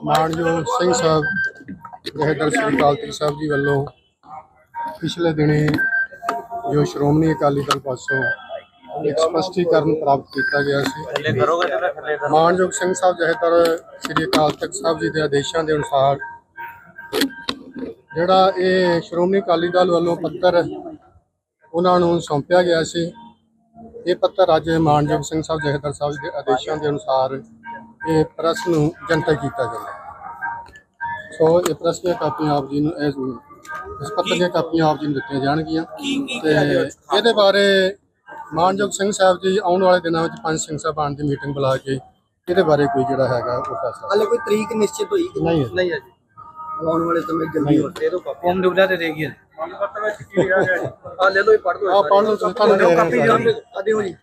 ਮਾਨਯੋਗ ਸਿੰਘ ਸਾਹਿਬ ਜਥੇਦਾਰ ਸ੍ਰੀ ਅਕਾਲ ਤਖਤ ਸਾਹਿਬ ਜੀ ਵੱਲੋਂ ਪਿਛਲੇ ਦਿਨੀ ਜੋ ਸ਼੍ਰੋਮਣੀ ਅਕਾਲੀ ਦਲ ਪਾਸੋਂ ਇੱਕ ਸਪਸ਼ਟੀਕਰਨ ਪ੍ਰਾਪਤ ਕੀਤਾ ਗਿਆ ਸੀ। ਮਾਨਯੋਗ ਸਿੰਘ ਸਾਹਿਬ ਜਥੇਦਾਰ ਸ੍ਰੀ ਅਕਾਲ ਤਖਤ ਸਾਹਿਬ ਜੀ ਦੇ ਆਦੇਸ਼ਾਂ ਦੇ ਅਨੁਸਾਰ ਜਿਹੜਾ ਇਹ ਸ਼੍ਰੋਮਣੀ ਅਕਾਲੀ ਦਲ ਵੱਲੋਂ ਪੱਤਰ ਉਹਨਾਂ ਨੂੰ ਸੌਂਪਿਆ ਗਿਆ ਸੀ, ਇਹ ਪੱਤਰ ਅੱਜ ਮਾਨਯੋਗ ਸਿੰਘ ਸਾਹਿਬ ਜਥੇਦਾਰ ਸਾਹਿਬ ਦੇ ਆਦੇਸ਼ਾਂ ਦੇ ਅਨੁਸਾਰ ਇਹ ਪ੍ਰੈਸ ਨੂੰ ਜਨਤਕ ਕੀਤਾ ਜਾਂਦਾ। ਸੋ ਇਹ ਪ੍ਰੈਸ ਦੀਆਂ ਕਾਪੀਆਂ ਆਪ ਜੀ ਨੂੰ ਇਸ ਪੱਤਰ ਦੀਆਂ ਕਾਪੀਆਂ ਆਪ ਜੀ ਨੂੰ ਦਿੱਤੀਆਂ ਜਾਣਗੀਆਂ ਤੇ ਇਹਦੇ ਬਾਰੇ ਮਾਨਯੋਗ ਸਿੰਘ ਸਾਹਿਬ ਜੀ ਆਉਣ ਵਾਲੇ ਦਿਨਾਂ ਵਿੱਚ ਪੰਜ ਸਿੰਘ ਸਾਹਿਬਾਨ ਦੀ ਮੀਟਿੰਗ ਬੁਲਾ ਕੇ ਇਹਦੇ ਬਾਰੇ ਕੋਈ ਜਿਹੜਾ ਹੈਗਾ ਉਹ ਫੈਸਲਾ। ਹਾਲੇ ਕੋਈ ਤਰੀਕ ਨਿਸ਼ਚਿਤ ਹੋਈ ਨਹੀਂ ਹੈ ਜੀ। ਆਉਣ ਵਾਲੇ ਸਮੇਂ ਜਲਦੀ ਹੋ ਤੇ ਹੋਮ ਡਿਊਟਾ ਤੇ ਦੇਗੀ ਆ ਲੈ ਲੋ ਪੜ੍ਹ ਲਓ ਤੁਹਾਨੂੰ ਕਾਪੀ ਦਿਓ ਜੀ।